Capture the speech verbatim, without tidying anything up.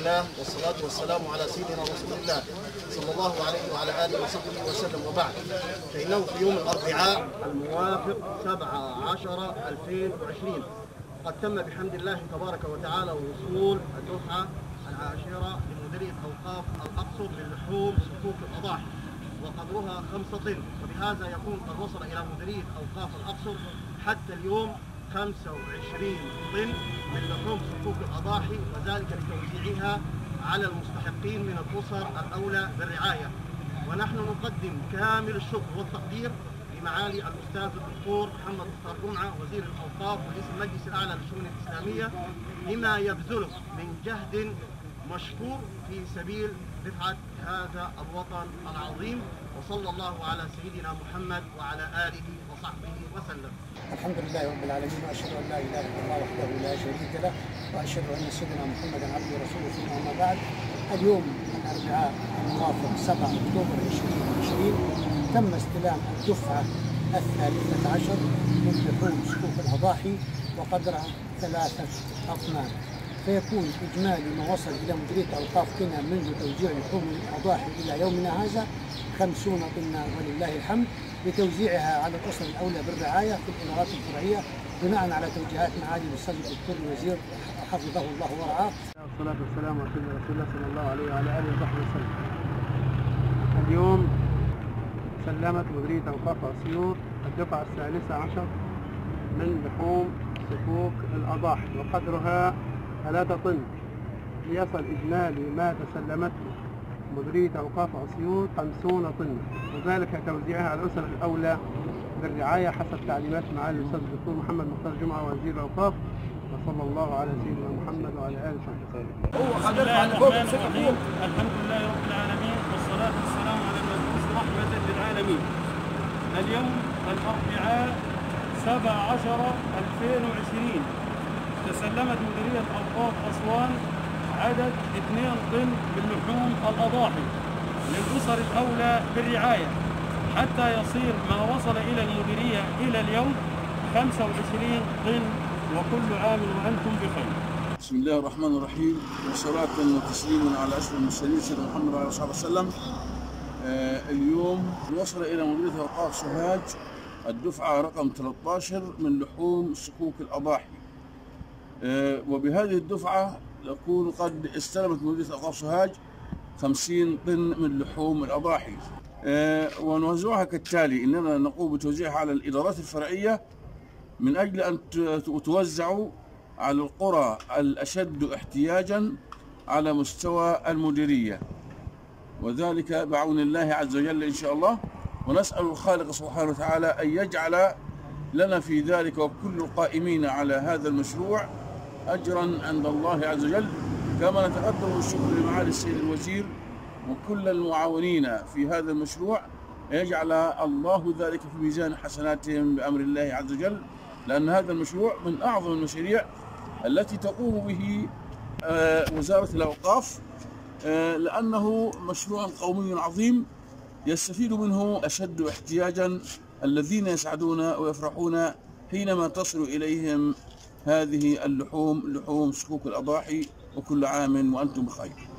الله والصلاة والسلام على سيدنا رسول الله صلى الله عليه وعلى آله وصحبه وسلم، وبعد. فإنه في يوم الأربعاء الموافق سبعة عشر ألفين وعشرين قد تم بحمد الله تبارك وتعالى وصول الدفعة العاشرة لمديرية أوقاف الأقصر للحوم صكوك الأضاحي، وقدرها خمسة طن، وبهذا يكون قد وصل إلى مديرية أوقاف الأقصر حتى اليوم خمسة وعشرين طن من لحوم صكوك الأضاحي، وذلك لتوزيعها على المستحقين من الأسر الأولى بالرعاية. ونحن نقدم كامل الشكر والتقدير لمعالي الأستاذ الدكتور محمد مختار جمعة وزير الأوقاف ورئيس المجلس الأعلى للشؤون الإسلامية لما يبذله من جهد مشكور في سبيل رفعة هذا الوطن العظيم، وصلى الله على سيدنا محمد وعلى آله وصحبه وسلم. الحمد لله رب العالمين، وأشهد أن لا إله إلا الله وحده لا شريك له، وأشهد أن سيدنا محمدا عبده ورسوله. ثم أما بعد، اليوم الأربعاء الموافق سبعة أكتوبر ألفين وعشرين تم استلام الدفعة الثالثة عشر من لحوم صكوك الأضاحي وقدرها ثلاثة أطنان، فيكون إجمالي ما وصل إلى مديرية أوقاف قنا منذ توزيع لحوم الأضاحي إلى يومنا هذا خمسون طنا ولله الحمد، لتوزيعها على الأسر الأولى بالرعاية في الإدارات الفرعية بناء على توجيهات معالي الأستاذ الدكتور الوزير حفظه الله ورعاه. والصلاة والسلام على سيدنا رسول الله صلى الله عليه وعلى آله وصحبه وسلم. اليوم سلمت مديرية أوقاف أسيوط الدفعة الثالثة عشر من لحوم صكوك الأضاحي وقدرها ثلاثة طن، ليصل إجمالي ما تسلمته مديرية أوقاف أسيوط خمسون طن، وذلك توزيعها على الأسر الأولى بالرعاية حسب تعليمات معالي الأستاذ الدكتور محمد مختار جمعة وزير الأوقاف، وصلى الله على سيدنا محمد وعلى آله وصحبه وسلم. بسم الله الرحمن الرحيم، الحمد لله رب العالمين، والصلاة والسلام على المبعوث رحمة للعالمين. اليوم الأربعاء سبعة عشر ألفين وعشرين تسلمت مديرية أوقاف أسوان عدد اثنين طن من لحوم الأضاحي للأسر الأولى بالرعاية، حتى يصير ما وصل إلى المديرية إلى اليوم خمسة وعشرين طن، وكل عام وأنتم بخير. بسم الله الرحمن الرحيم، وصلاة وتسليما على أشرف المرسلين سيدنا محمد وعلى آله وسلم. آه اليوم وصل إلى مديرية أوقاف سوهاج الدفعة رقم ثلاثة عشر من لحوم صكوك الأضاحي، آه وبهذه الدفعة نكون قد استلمت مديرية أوقاف سوهاج خمسين طن من لحوم الأضاحي، آه ونوزعها كالتالي: إننا نقوم بتوزيعها على الإدارات الفرعية من أجل أن توزع على القرى الأشد احتياجا على مستوى المديرية، وذلك بعون الله عز وجل إن شاء الله. ونسأل الخالق سبحانه وتعالى أن يجعل لنا في ذلك وكل القائمين على هذا المشروع أجرا عند الله عز وجل، كما نتقدم الشكر لمعالي السيد الوزير وكل المعاونين في هذا المشروع، يجعل الله ذلك في ميزان حسناتهم بأمر الله عز وجل، لأن هذا المشروع من أعظم المشاريع التي تقوم به وزارة الأوقاف، لأنه مشروع قومي عظيم يستفيد منه أشد احتياجا الذين يسعدون ويفرحون حينما تصل إليهم هذه اللحوم، لحوم صكوك الأضاحي، وكل عام وأنتم بخير.